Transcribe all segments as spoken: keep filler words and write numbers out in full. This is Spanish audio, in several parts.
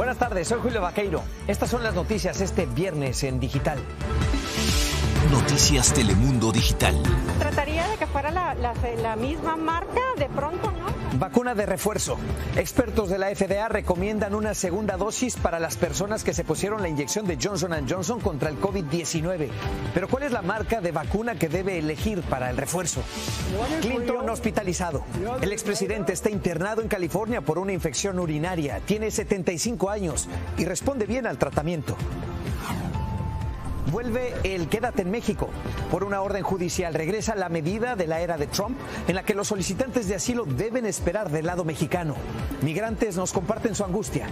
Buenas tardes, soy Julio Vaqueiro. Estas son las noticias este viernes en Digital. Noticias Telemundo Digital. Trataría de que fuera la, la, la misma marca, de pronto, ¿no? Vacuna de refuerzo. Expertos de la F D A recomiendan una segunda dosis para las personas que se pusieron la inyección de Johnson and Johnson contra el COVID diecinueve. Pero ¿cuál es la marca de vacuna que debe elegir para el refuerzo? Clinton hospitalizado. El expresidente está internado en California por una infección urinaria. Tiene setenta y cinco años y responde bien al tratamiento. Vuelve el Quédate en México. Por una orden judicial regresa la medida de la era de Trump en la que los solicitantes de asilo deben esperar del lado mexicano. Migrantes nos comparten su angustia.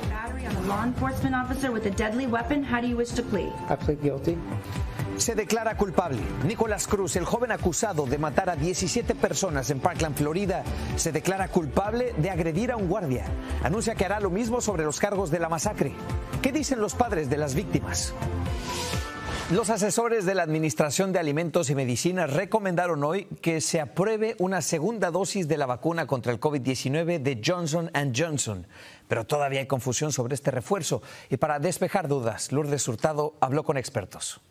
Se declara culpable. Nicolás Cruz, el joven acusado de matar a diecisiete personas en Parkland, Florida, se declara culpable de agredir a un guardia. Anuncia que hará lo mismo sobre los cargos de la masacre. ¿Qué dicen los padres de las víctimas? Los asesores de la Administración de Alimentos y Medicinas recomendaron hoy que se apruebe una segunda dosis de la vacuna contra el COVID diecinueve de Johnson and Johnson. Pero todavía hay confusión sobre este refuerzo. Y para despejar dudas, Lourdes Hurtado habló con expertos.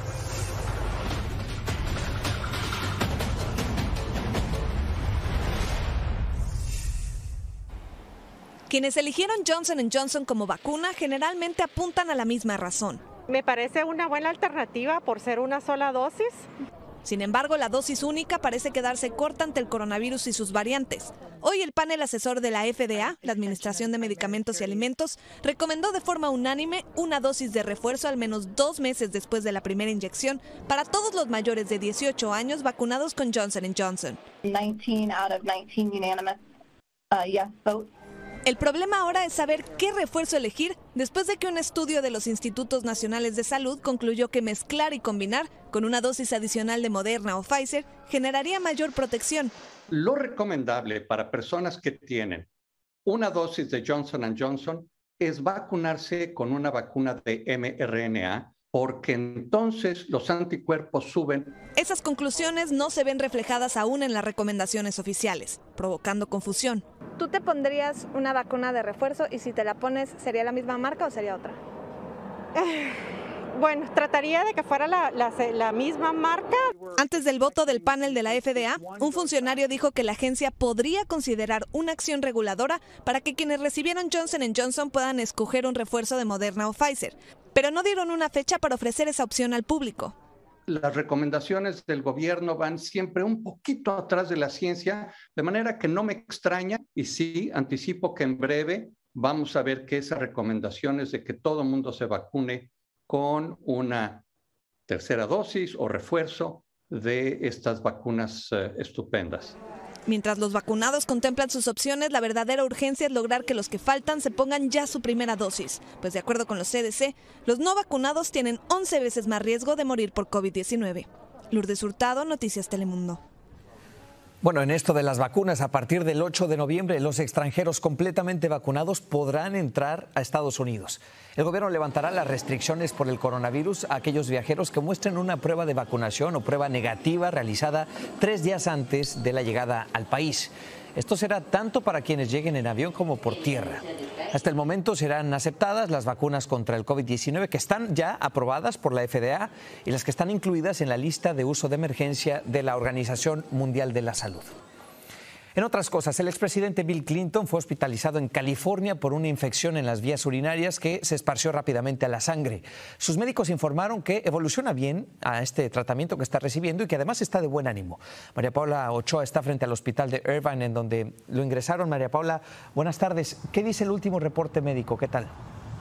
Quienes eligieron Johnson and Johnson como vacuna generalmente apuntan a la misma razón. Me parece una buena alternativa por ser una sola dosis. Sin embargo, la dosis única parece quedarse corta ante el coronavirus y sus variantes. Hoy el panel asesor de la F D A, la Administración de Medicamentos y Alimentos, recomendó de forma unánime una dosis de refuerzo al menos dos meses después de la primera inyección para todos los mayores de dieciocho años vacunados con Johnson and Johnson. nineteen out of nineteen unanimous uh, yes votes. El problema ahora es saber qué refuerzo elegir después de que un estudio de los Institutos Nacionales de Salud concluyó que mezclar y combinar con una dosis adicional de Moderna o Pfizer generaría mayor protección. Lo recomendable para personas que tienen una dosis de Johnson and Johnson es vacunarse con una vacuna de M R N A, porque entonces los anticuerpos suben. Esas conclusiones no se ven reflejadas aún en las recomendaciones oficiales, provocando confusión. ¿Tú te pondrías una vacuna de refuerzo y si te la pones, sería la misma marca o sería otra? Eh, bueno, trataría de que fuera la, la, la misma marca. Antes del voto del panel de la F D A, un funcionario dijo que la agencia podría considerar una acción reguladora para que quienes recibieron Johnson and Johnson puedan escoger un refuerzo de Moderna o Pfizer, pero no dieron una fecha para ofrecer esa opción al público. Las recomendaciones del gobierno van siempre un poquito atrás de la ciencia, de manera que no me extraña y sí anticipo que en breve vamos a ver que esas recomendaciones de que todo el mundo se vacune con una tercera dosis o refuerzo de estas vacunas eh, estupendas. Mientras los vacunados contemplan sus opciones, la verdadera urgencia es lograr que los que faltan se pongan ya su primera dosis, pues de acuerdo con los C D C, los no vacunados tienen once veces más riesgo de morir por COVID diecinueve. Lourdes Hurtado, Noticias Telemundo. Bueno, en esto de las vacunas, a partir del ocho de noviembre, los extranjeros completamente vacunados podrán entrar a Estados Unidos. El gobierno levantará las restricciones por el coronavirus a aquellos viajeros que muestren una prueba de vacunación o prueba negativa realizada tres días antes de la llegada al país. Esto será tanto para quienes lleguen en avión como por tierra. Hasta el momento serán aceptadas las vacunas contra el COVID diecinueve que están ya aprobadas por la F D A y las que están incluidas en la lista de uso de emergencia de la Organización Mundial de la Salud. En otras cosas, el expresidente Bill Clinton fue hospitalizado en California por una infección en las vías urinarias que se esparció rápidamente a la sangre. Sus médicos informaron que evoluciona bien a este tratamiento que está recibiendo y que además está de buen ánimo. María Paula Ochoa está frente al hospital de Irvine, en donde lo ingresaron. María Paula, buenas tardes. ¿Qué dice el último reporte médico? ¿Qué tal?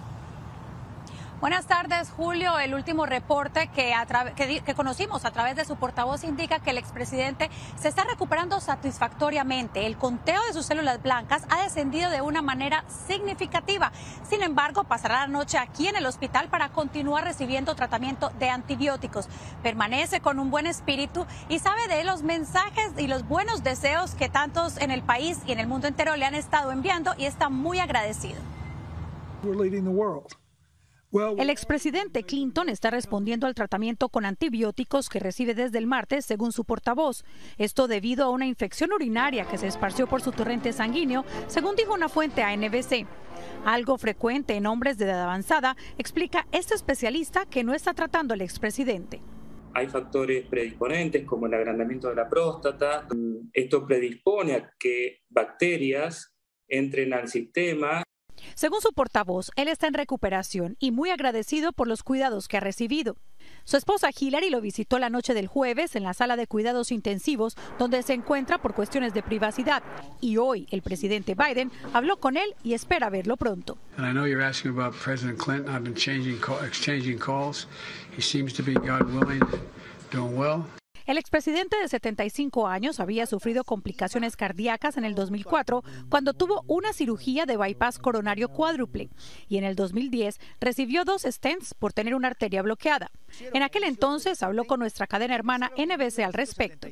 Buenas tardes, Julio. El último reporte que, a que, que conocimos a través de su portavoz indica que el expresidente se está recuperando satisfactoriamente. El conteo de sus células blancas ha descendido de una manera significativa. Sin embargo, pasará la noche aquí en el hospital para continuar recibiendo tratamiento de antibióticos. Permanece con un buen espíritu y sabe de los mensajes y los buenos deseos que tantos en el país y en el mundo entero le han estado enviando y está muy agradecido. We're leading the world. El expresidente Clinton está respondiendo al tratamiento con antibióticos que recibe desde el martes, según su portavoz. Esto debido a una infección urinaria que se esparció por su torrente sanguíneo, según dijo una fuente a N B C. Algo frecuente en hombres de edad avanzada, explica este especialista que no está tratando al expresidente. Hay factores predisponentes como el agrandamiento de la próstata. Esto predispone a que bacterias entren al sistema. Según su portavoz, él está en recuperación y muy agradecido por los cuidados que ha recibido. Su esposa Hillary lo visitó la noche del jueves en la sala de cuidados intensivos, donde se encuentra por cuestiones de privacidad. Y hoy el presidente Biden habló con él y espera verlo pronto. And I know you're asking about President Clinton. I've been changing, exchanging calls. He seems to be, God willing, doing well. El expresidente de setenta y cinco años había sufrido complicaciones cardíacas en el dos mil cuatro cuando tuvo una cirugía de bypass coronario cuádruple y en el dos mil diez recibió dos stents por tener una arteria bloqueada. En aquel entonces habló con nuestra cadena hermana N B C al respecto.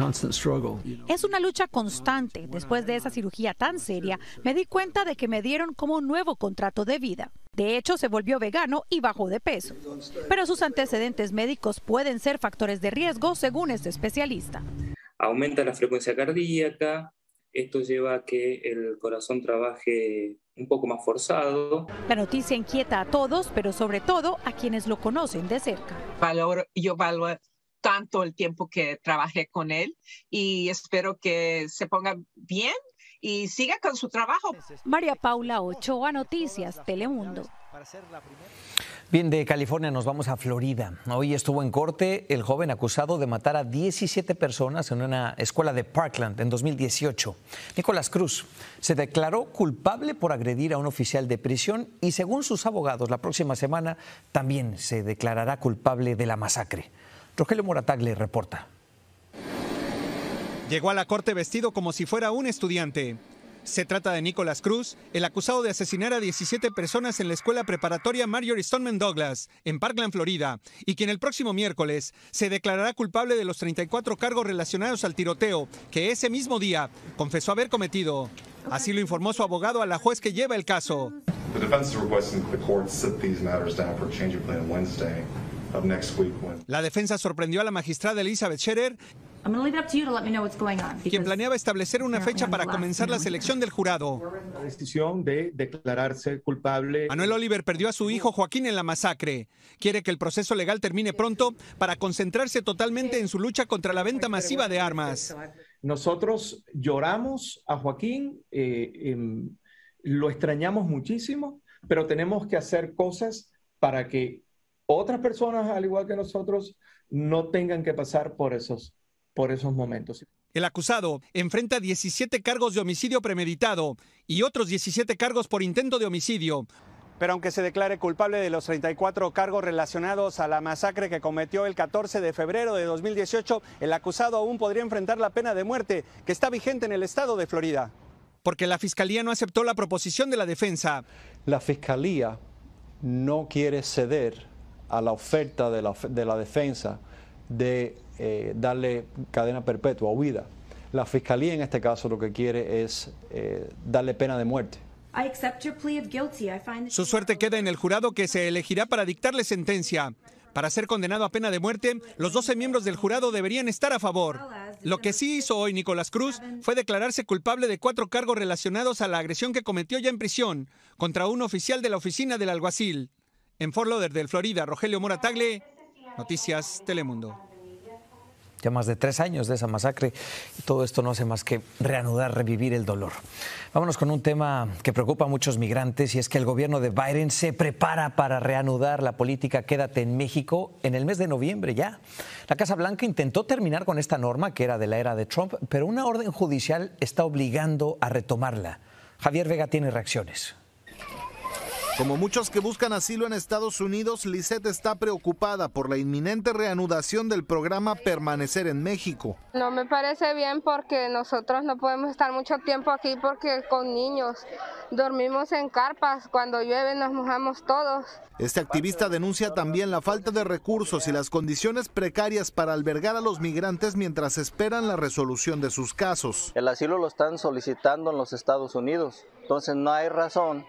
Es una lucha constante. Después de esa cirugía tan seria, me di cuenta de que me dieron como un nuevo contrato de vida. De hecho, se volvió vegano y bajó de peso. Pero sus antecedentes médicos pueden ser factores de riesgo, según este especialista. Aumenta la frecuencia cardíaca, esto lleva a que el corazón trabaje un poco más forzado. La noticia inquieta a todos, pero sobre todo a quienes lo conocen de cerca. Valoro, yo valoro tanto el tiempo que trabajé con él y espero que se ponga bien y siga con su trabajo. María Paula Ochoa, Noticias Telemundo. Bien, de California nos vamos a Florida. Hoy estuvo en corte el joven acusado de matar a diecisiete personas en una escuela de Parkland en dos mil dieciocho. Nicolás Cruz se declaró culpable por agredir a un oficial de prisión y, según sus abogados, la próxima semana también se declarará culpable de la masacre. Rogelio Morataglia reporta. Llegó a la corte vestido como si fuera un estudiante. Se trata de Nicolás Cruz, el acusado de asesinar a diecisiete personas en la escuela preparatoria Marjory Stoneman Douglas, en Parkland, Florida, y quien el próximo miércoles se declarará culpable de los treinta y cuatro cargos relacionados al tiroteo que ese mismo día confesó haber cometido. Así lo informó su abogado a la juez que lleva el caso. La defensa sorprendió a la magistrada Elizabeth Scherer, quien planeaba establecer una fecha para comenzar la selección del jurado. La decisión de declararse culpable. Manuel Oliver perdió a su hijo Joaquín en la masacre. Quiere que el proceso legal termine pronto para concentrarse totalmente en su lucha contra la venta masiva de armas. Nosotros lloramos a Joaquín, eh, eh, lo extrañamos muchísimo, pero tenemos que hacer cosas para que otras personas, al igual que nosotros, no tengan que pasar por esos por esos momentos. El acusado enfrenta diecisiete cargos de homicidio premeditado y otros diecisiete cargos por intento de homicidio. Pero aunque se declare culpable de los treinta y cuatro cargos relacionados a la masacre que cometió el catorce de febrero de dos mil dieciocho, el acusado aún podría enfrentar la pena de muerte que está vigente en el estado de Florida. Porque la fiscalía no aceptó la proposición de la defensa. La fiscalía no quiere ceder a la oferta de la, de la defensa de eh, darle cadena perpetua o huida. La fiscalía en este caso lo que quiere es eh, darle pena de muerte. Su suerte queda en el jurado que se elegirá para dictarle sentencia. Para ser condenado a pena de muerte, los doce miembros del jurado deberían estar a favor. Lo que sí hizo hoy Nicolás Cruz fue declararse culpable de cuatro cargos relacionados a la agresión que cometió ya en prisión contra un oficial de la oficina del alguacil. En Fort Lauderdale, Florida, Rogelio Morataglia, Noticias Telemundo. Ya más de tres años de esa masacre y todo esto no hace más que reanudar, revivir el dolor. Vámonos con un tema que preocupa a muchos migrantes y es que el gobierno de Biden se prepara para reanudar la política Quédate en México en el mes de noviembre ya. La Casa Blanca intentó terminar con esta norma que era de la era de Trump, pero una orden judicial está obligando a retomarla. Javier Vega tiene reacciones. Como muchos que buscan asilo en Estados Unidos, Lisette está preocupada por la inminente reanudación del programa Permanecer en México. No me parece bien porque nosotros no podemos estar mucho tiempo aquí porque con niños dormimos en carpas, cuando llueve nos mojamos todos. Este activista denuncia también la falta de recursos y las condiciones precarias para albergar a los migrantes mientras esperan la resolución de sus casos. El asilo lo están solicitando en los Estados Unidos, entonces no hay razón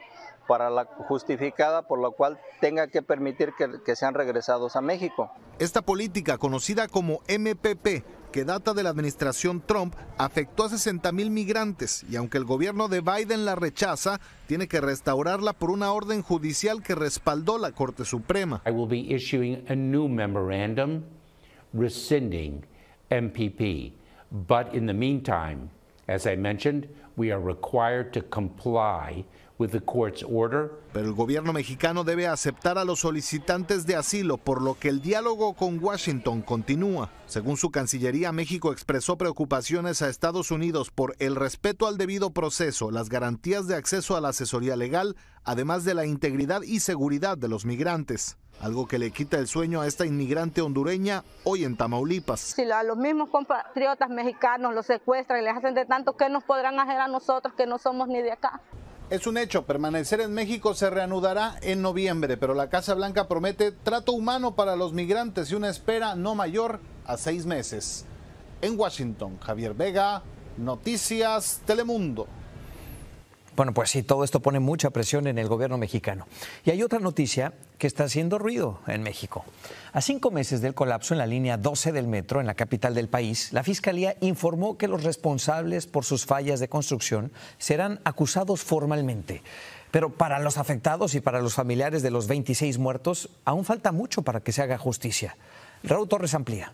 para la justificada por la cual tenga que permitir que, que sean regresados a México. Esta política, conocida como M P P, que data de la administración Trump, afectó a sesenta mil migrantes y aunque el gobierno de Biden la rechaza, tiene que restaurarla por una orden judicial que respaldó la Corte Suprema. I will be issuing a new memorandum rescinding M P P, but in the meantime, as I mentioned, we are required to comply with the court's order. Pero el gobierno mexicano debe aceptar a los solicitantes de asilo, por lo que el diálogo con Washington continúa. Según su Cancillería, México expresó preocupaciones a Estados Unidos por el respeto al debido proceso, las garantías de acceso a la asesoría legal, además de la integridad y seguridad de los migrantes. Algo que le quita el sueño a esta inmigrante hondureña hoy en Tamaulipas. Si a los mismos compatriotas mexicanos los secuestran y les hacen de tanto, ¿qué nos podrán hacer a nosotros que no somos ni de acá? Es un hecho, permanecer en México se reanudará en noviembre, pero la Casa Blanca promete trato humano para los migrantes y una espera no mayor a seis meses. En Washington, Javier Vega, Noticias Telemundo. Bueno, pues sí, todo esto pone mucha presión en el gobierno mexicano. Y hay otra noticia que está haciendo ruido en México. A cinco meses del colapso en la línea doce del metro en la capital del país, la Fiscalía informó que los responsables por sus fallas de construcción serán acusados formalmente. Pero para los afectados y para los familiares de los veintiséis muertos, aún falta mucho para que se haga justicia. Raúl Torres amplía.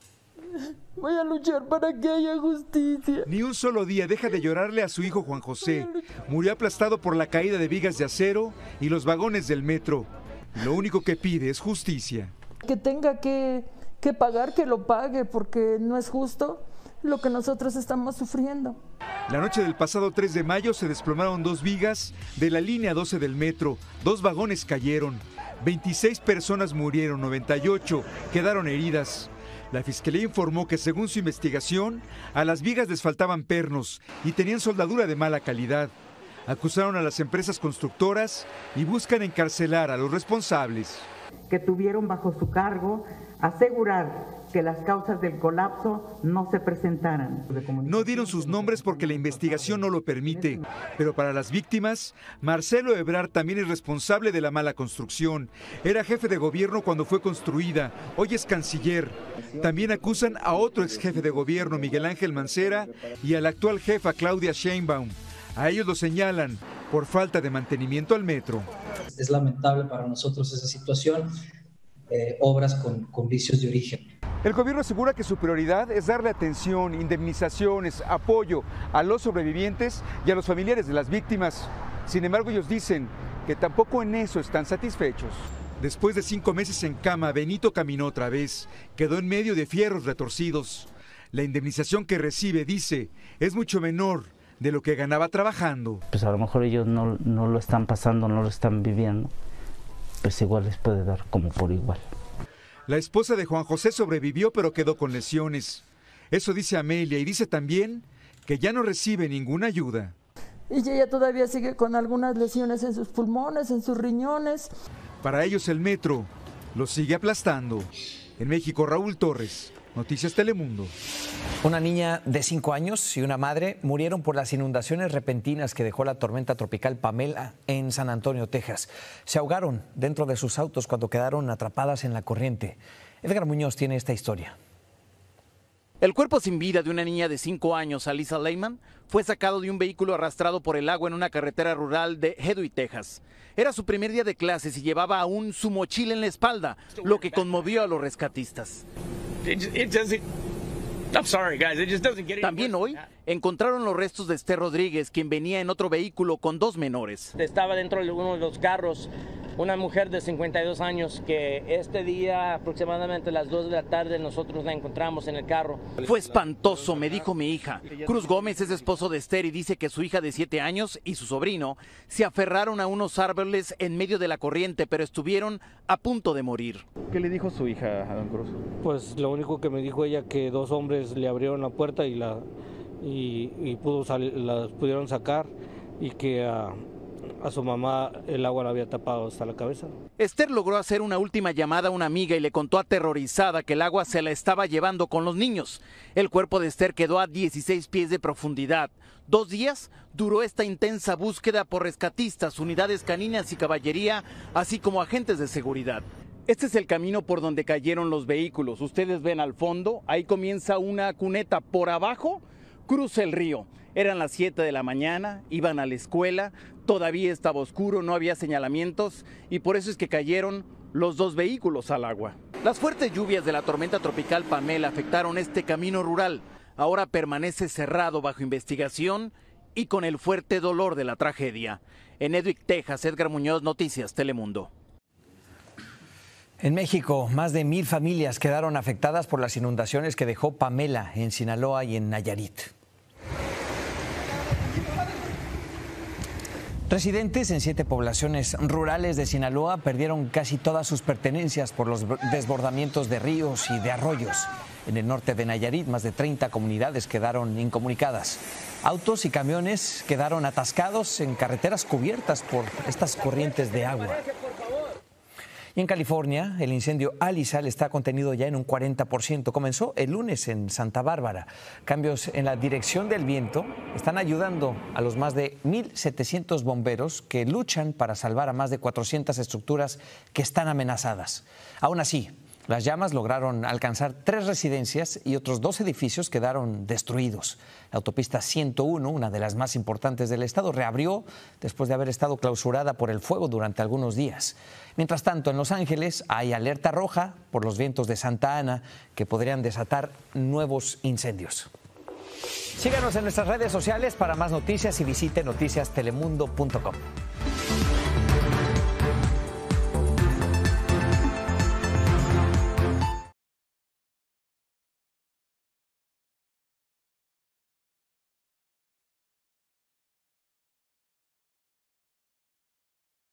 Voy a luchar para que haya justicia. Ni un solo día deja de llorarle a su hijo Juan José. Murió aplastado por la caída de vigas de acero y los vagones del metro. Lo único que pide es justicia. Que tenga que, que pagar, que lo pague, porque no es justo lo que nosotros estamos sufriendo. La noche del pasado tres de mayo se desplomaron dos vigas de la línea doce del metro. Dos vagones cayeron. veintiséis personas murieron, noventa y ocho quedaron heridas. La Fiscalía informó que según su investigación, a las vigas les faltaban pernos y tenían soldadura de mala calidad. Acusaron a las empresas constructoras y buscan encarcelar a los responsables. Que tuvieron bajo su cargo asegurar que las causas del colapso no se presentaran. No dieron sus nombres porque la investigación no lo permite, pero para las víctimas, Marcelo Ebrard también es responsable de la mala construcción. Era jefe de gobierno cuando fue construida, hoy es canciller. También acusan a otro ex jefe de gobierno, Miguel Ángel Mancera, y a la actual jefa, Claudia Sheinbaum. A ellos lo señalan por falta de mantenimiento al metro. Es lamentable para nosotros esa situación, eh, obras con, con vicios de origen. El gobierno asegura que su prioridad es darle atención, indemnizaciones, apoyo a los sobrevivientes y a los familiares de las víctimas. Sin embargo, ellos dicen que tampoco en eso están satisfechos. Después de cinco meses en cama, Benito caminó otra vez. Quedó en medio de fierros retorcidos. La indemnización que recibe, dice, es mucho menor de lo que ganaba trabajando. Pues a lo mejor ellos no, no lo están pasando, no lo están viviendo. Pues igual les puede dar como por igual. La esposa de Juan José sobrevivió, pero quedó con lesiones. Eso dice Amelia, y dice también que ya no recibe ninguna ayuda. Y ella todavía sigue con algunas lesiones en sus pulmones, en sus riñones. Para ellos el metro los sigue aplastando. En México, Raúl Torres, Noticias Telemundo. Una niña de cinco años y una madre murieron por las inundaciones repentinas que dejó la tormenta tropical Pamela en San Antonio, Texas. Se ahogaron dentro de sus autos cuando quedaron atrapadas en la corriente. Edgar Muñoz tiene esta historia. El cuerpo sin vida de una niña de cinco años, Alyssa Lehman, fue sacado de un vehículo arrastrado por el agua en una carretera rural de Hedwig, Texas. Era su primer día de clases y llevaba aún su mochila en la espalda, lo que conmovió a los rescatistas. También hoy encontraron los restos de Esther Rodríguez, quien venía en otro vehículo con dos menores. Estaba dentro de uno de los carros una mujer de cincuenta y dos años que este día, aproximadamente a las dos de la tarde, nosotros la encontramos en el carro. Fue espantoso, me dijo mi hija. Cruz Gómez es esposo de Esther y dice que su hija de siete años y su sobrino se aferraron a unos árboles en medio de la corriente, pero estuvieron a punto de morir. ¿Qué le dijo su hija a don Cruz? Pues lo único que me dijo ella, que dos hombres le abrieron la puerta y la y, y pudo salir, las pudieron sacar, y que uh, a su mamá el agua la había tapado hasta la cabeza. Esther logró hacer una última llamada a una amiga y le contó aterrorizada que el agua se la estaba llevando con los niños. El cuerpo de Esther quedó a dieciséis pies de profundidad. Dos días duró esta intensa búsqueda por rescatistas, unidades caninas y caballería, así como agentes de seguridad. Este es el camino por donde cayeron los vehículos. Ustedes ven al fondo, ahí comienza una cuneta. Por abajo cruza el río. Eran las siete de la mañana, iban a la escuela, todavía estaba oscuro, no había señalamientos y por eso es que cayeron los dos vehículos al agua. Las fuertes lluvias de la tormenta tropical Pamela afectaron este camino rural. Ahora permanece cerrado bajo investigación y con el fuerte dolor de la tragedia. En Edwick, Texas, Edgar Muñoz, Noticias Telemundo. En México, más de mil familias quedaron afectadas por las inundaciones que dejó Pamela en Sinaloa y en Nayarit. Residentes en siete poblaciones rurales de Sinaloa perdieron casi todas sus pertenencias por los desbordamientos de ríos y de arroyos. En el norte de Nayarit, más de treinta comunidades quedaron incomunicadas. Autos y camiones quedaron atascados en carreteras cubiertas por estas corrientes de agua. Y en California, el incendio Alisal está contenido ya en un cuarenta por ciento. Comenzó el lunes en Santa Bárbara. Cambios en la dirección del viento están ayudando a los más de mil setecientos bomberos que luchan para salvar a más de cuatrocientas estructuras que están amenazadas. Aún así, las llamas lograron alcanzar tres residencias y otros dos edificios quedaron destruidos. La autopista ciento uno, una de las más importantes del estado, reabrió después de haber estado clausurada por el fuego durante algunos días. Mientras tanto, en Los Ángeles hay alerta roja por los vientos de Santa Ana que podrían desatar nuevos incendios. Síganos en nuestras redes sociales para más noticias y visite noticias telemundo punto com.